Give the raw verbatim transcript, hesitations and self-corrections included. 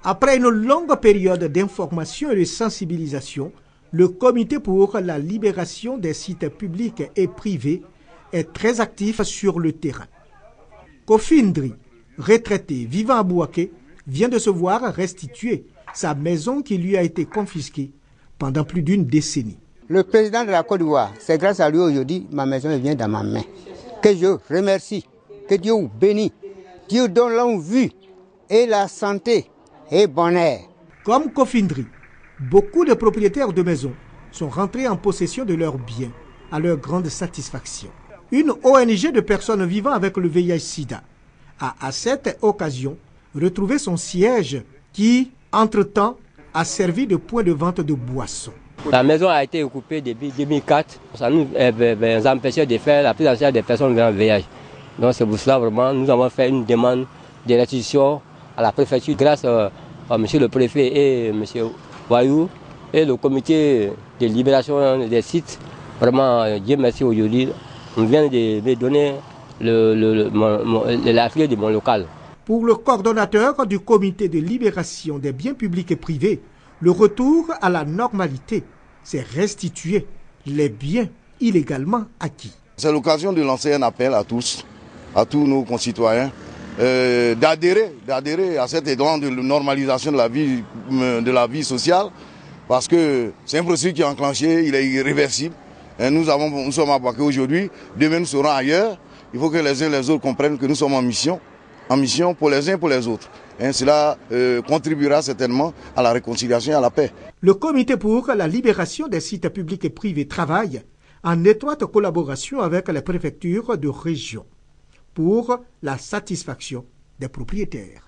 Après une longue période d'information et de sensibilisation, le comité pour la libération des sites publics et privés est très actif sur le terrain. Kofi Ndri, retraité vivant à Bouaké, vient de se voir restituer sa maison qui lui a été confisquée pendant plus d'une décennie. Le président de la Côte d'Ivoire, c'est grâce à lui aujourd'hui, ma maison vient dans ma main. Que je remercie, que Dieu vous bénisse, Dieu donne longue vue et la santé et bonheur. Comme Kofi Ndri, beaucoup de propriétaires de maisons sont rentrés en possession de leurs biens à leur grande satisfaction. Une O N G de personnes vivant avec le V I H sida a à cette occasion retrouvé son siège qui, entre-temps, a servi de point de vente de boissons. La maison a été occupée depuis deux mille quatre. Ça nous euh, empêchait de faire la prise en charge des personnes vivant avec le V I H. Donc c'est pour cela vraiment nous avons fait une demande de restitution à la préfecture grâce euh, à M. le préfet et M. Wayou et le comité de libération des sites. Vraiment, Dieu merci aujourd'hui. On vient de me donner le, le, le, mon, mon, la clé de mon local. Pour le coordonnateur du comité de libération des biens publics et privés, le retour à la normalité, c'est restituer les biens illégalement acquis. C'est l'occasion de lancer un appel à tous, à tous nos concitoyens, euh, d'adhérer, d'adhérer à cet élan de normalisation de la vie, de la vie sociale, parce que c'est un processus qui est enclenché, il est irréversible. Et nous, avons, nous sommes à Bouaké aujourd'hui, demain nous serons ailleurs. Il faut que les uns et les autres comprennent que nous sommes en mission, en mission pour les uns et pour les autres. Et cela euh, contribuera certainement à la réconciliation et à la paix. Le comité pour la libération des sites publics et privés travaille en étroite collaboration avec les préfectures de région pour la satisfaction des propriétaires.